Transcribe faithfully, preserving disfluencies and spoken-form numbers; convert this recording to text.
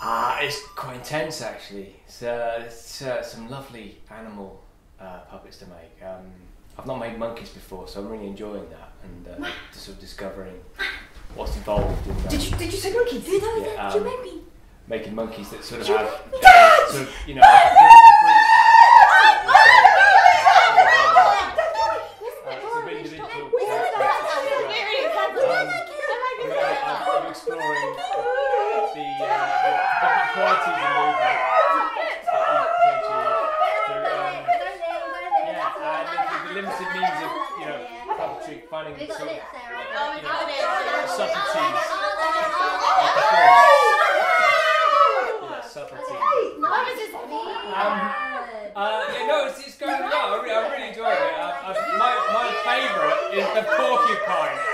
Ah, uh, it's quite intense actually. It's, uh, it's uh, some lovely animal uh, puppets to make. Um, I've not made monkeys before, so I'm really enjoying that and uh, just sort of discovering what's involved in that. Did you did you say monkeys? Did, yeah, did um, you make me? Making monkeys that sort of Did have you Dad! sort of, you know. Like a group, I'm exploring the uh, different qualities of movement the limited means of, you know, puppetry, finding sort of, you know, subtleties of performance. Yeah, subtleties. Um, uh, yeah, no, it's, it's going well. I really, I really enjoyed it. Uh, uh, my my favourite is the porcupine.